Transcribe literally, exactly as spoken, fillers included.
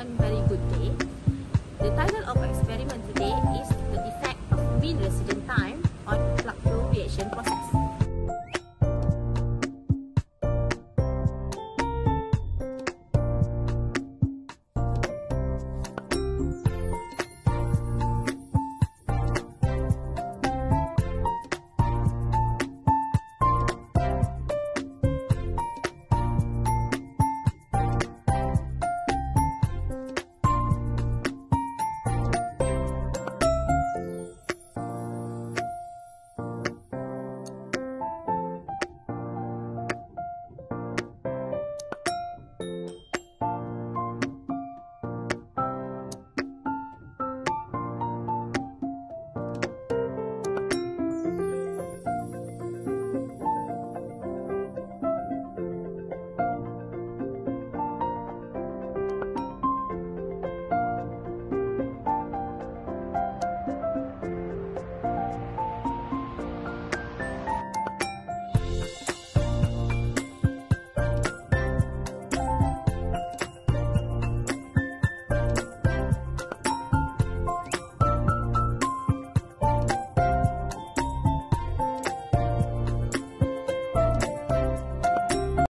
one very good day. The title of our experiment today is the effect of mean residence